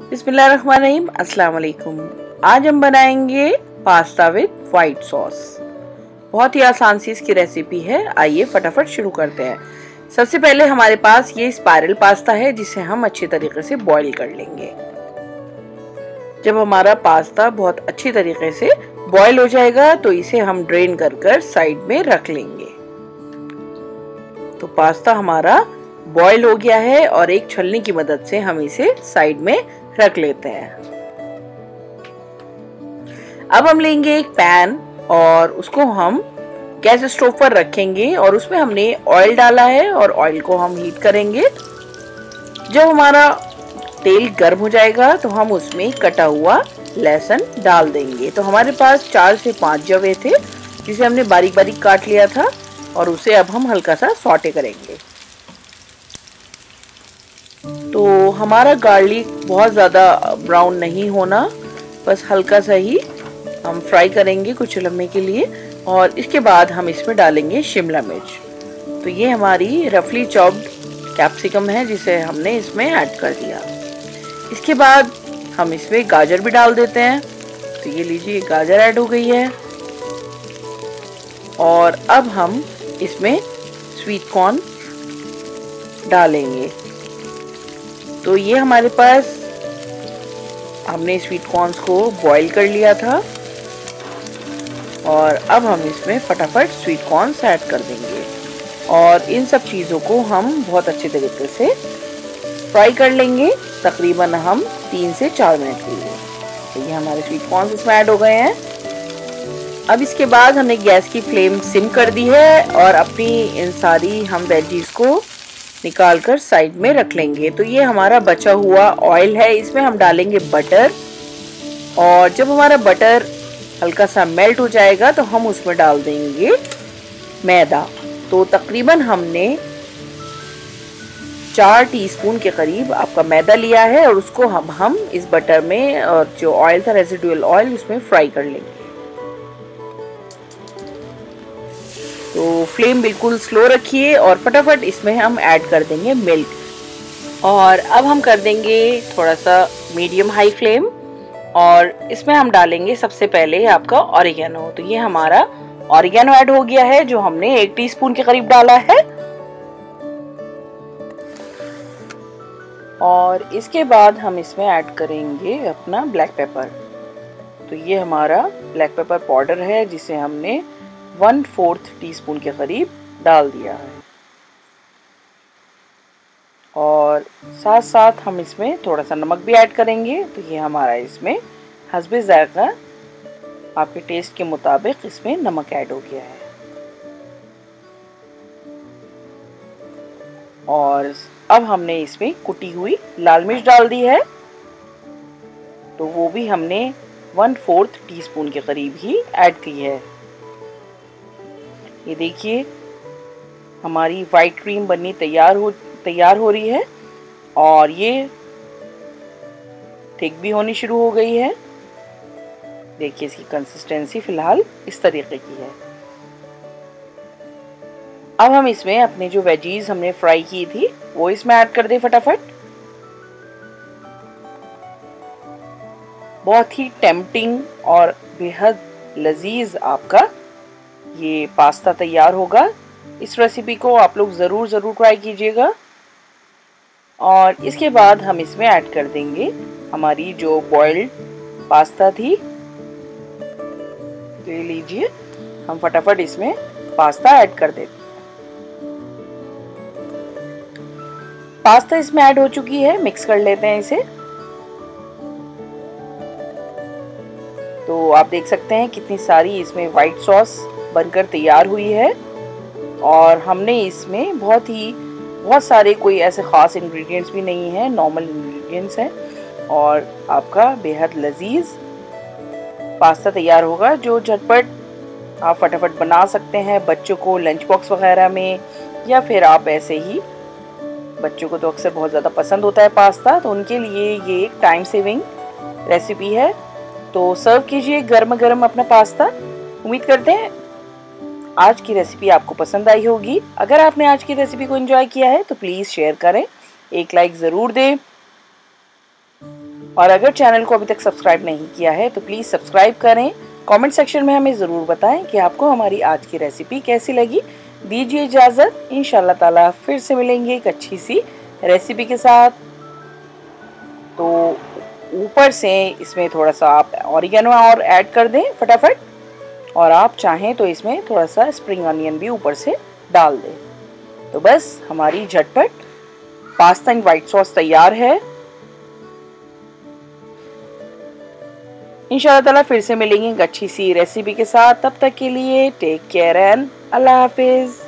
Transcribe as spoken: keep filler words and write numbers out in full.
बिस्मिल्लाहिर्रहमानिर्रहीम, अस्सलाम वालेकुम। आज हम बनाएंगे पास्ता विद वाइट सॉस। बहुत ही आसान सी इसकी रेसिपी है। आइए फटाफट शुरू करते हैं। सबसे पहले हमारे पास ये स्पाइरल पास्ता है जिसे हम अच्छी तरीके से बॉईल कर लेंगे। जब हमारा पास्ता बहुत अच्छी तरीके से बॉईल हो जाएगा तो इसे हम ड्रेन कर कर साइड में रख लेंगे। तो पास्ता हमारा बॉईल हो गया है और एक छलनी की मदद से हम इसे साइड में रख लेते हैं। अब हम लेंगे एक पैन और उसको हम गैस स्टोव पर रखेंगे और उसमें हमने ऑयल डाला है और ऑयल को हम हीट करेंगे। जब हमारा तेल गर्म हो जाएगा तो हम उसमें कटा हुआ लहसुन डाल देंगे। तो हमारे पास चार से पांच जवे थे जिसे हमने बारीक बारीक काट लिया था और उसे अब हम हल्का सा सौटे करेंगे। तो हमारा गार्लिक बहुत ज़्यादा ब्राउन नहीं होना, बस हल्का सा ही हम फ्राई करेंगे कुछ लम्हे के लिए। और इसके बाद हम इसमें डालेंगे शिमला मिर्च। तो ये हमारी रफली चॉप्ड कैप्सिकम है जिसे हमने इसमें ऐड कर दिया। इसके बाद हम इसमें गाजर भी डाल देते हैं। तो ये लीजिए, गाजर ऐड हो गई है। और अब हम इसमें स्वीट कॉर्न डालेंगे। तो ये हमारे पास हमने स्वीट कॉर्न्स को बॉईल कर लिया था और अब हम इसमें फटाफट स्वीट कॉर्न्स ऐड कर देंगे और इन सब चीज़ों को हम बहुत अच्छे तरीके से फ्राई कर लेंगे, तकरीबन हम तीन से चार मिनट के लिए। तो ये हमारे स्वीट कॉर्न्स इसमें ऐड हो गए हैं। अब इसके बाद हमने गैस की फ्लेम सिम कर दी है और अपनी इन सारी हम वेजीज को निकाल कर साइड में रख लेंगे। तो ये हमारा बचा हुआ ऑयल है, इसमें हम डालेंगे बटर और जब हमारा बटर हल्का सा मेल्ट हो जाएगा तो हम उसमें डाल देंगे मैदा। तो तकरीबन हमने चार टीस्पून के करीब आपका मैदा लिया है और उसको हम हम इस बटर में और जो ऑयल था रेसिडुअल ऑयल उसमें फ्राई कर लेंगे। तो फ्लेम बिल्कुल स्लो रखिए और फटाफट इसमें हम ऐड कर देंगे मिल्क। और अब हम कर देंगे थोड़ा सा मीडियम हाई फ्लेम और इसमें हम डालेंगे सबसे पहले आपका ऑरिगेनो। तो ये हमारा ऑरिगेनो ऐड हो गया है जो हमने एक टीस्पून के करीब डाला है। और इसके बाद हम इसमें ऐड करेंगे अपना ब्लैक पेपर। तो ये हमारा ब्लैक पेपर पाउडर है जिसे हमने वन फोर्थ टी स्पून के करीब डाल दिया है। और साथ साथ हम इसमें थोड़ा सा नमक भी ऐड करेंगे। तो ये हमारा इसमें हस्बे ज़ायक़ा, आपके टेस्ट के मुताबिक इसमें नमक ऐड हो गया है। और अब हमने इसमें कुटी हुई लाल मिर्च डाल दी है। तो वो भी हमने वन फोर्थ टी स्पून के करीब ही ऐड की है। ये देखिए हमारी वाइट क्रीम बननी तैयार हो तैयार हो रही है और ये थिक भी होनी शुरू हो गई है। देखिए इसकी कंसिस्टेंसी फिलहाल इस तरीके की है। अब हम इसमें अपने जो वेजीज हमने फ्राई की थी वो इसमें ऐड कर दें फटाफट। बहुत ही टेम्पटिंग और बेहद लजीज आपका ये पास्ता तैयार होगा। इस रेसिपी को आप लोग ज़रूर ज़रूर ट्राई कीजिएगा। और इसके बाद हम इसमें ऐड कर देंगे हमारी जो बॉइल्ड पास्ता थी। ले लीजिए, हम फटाफट इसमें पास्ता ऐड कर देते हैं। पास्ता इसमें ऐड हो चुकी है, मिक्स कर लेते हैं इसे। तो आप देख सकते हैं कितनी सारी इसमें वाइट सॉस बनकर तैयार हुई है और हमने इसमें बहुत ही बहुत सारे कोई ऐसे ख़ास इंग्रेडिएंट्स भी नहीं हैं, नॉर्मल इंग्रेडिएंट्स हैं और आपका बेहद लजीज पास्ता तैयार होगा जो झटपट आप फटाफट बना सकते हैं बच्चों को लंच बॉक्स वगैरह में, या फिर आप ऐसे ही, बच्चों को तो अक्सर बहुत ज़्यादा पसंद होता है पास्ता, तो उनके लिए ये एक टाइम सेविंग रेसिपी है। तो सर्व कीजिए गर्म गर्म अपना पास्ता। उम्मीद करते हैं आज की रेसिपी आपको पसंद आई होगी। अगर आपने आज की रेसिपी को एंजॉय किया है तो प्लीज़ शेयर करें, एक लाइक ज़रूर दें। और अगर चैनल को अभी तक सब्सक्राइब नहीं किया है तो प्लीज़ सब्सक्राइब करें। कमेंट सेक्शन में हमें ज़रूर बताएं कि आपको हमारी आज की रेसिपी कैसी लगी। दीजिए इजाज़त, इंशाल्लाह ताला फिर से मिलेंगे एक अच्छी सी रेसिपी के साथ। तो ऊपर से इसमें थोड़ा सा आप ऑरिगेनो और ऐड कर दें फटाफट, और आप चाहें तो इसमें थोड़ा सा स्प्रिंग अनियन भी ऊपर से डाल दें। तो बस हमारी झटपट पास्ता एंड वाइट सॉस तैयार है। इंशाल्लाह ताला फिर से मिलेंगे एक अच्छी सी रेसिपी के साथ। तब तक के लिए टेक केयर एंड अल्लाह हाफिज़।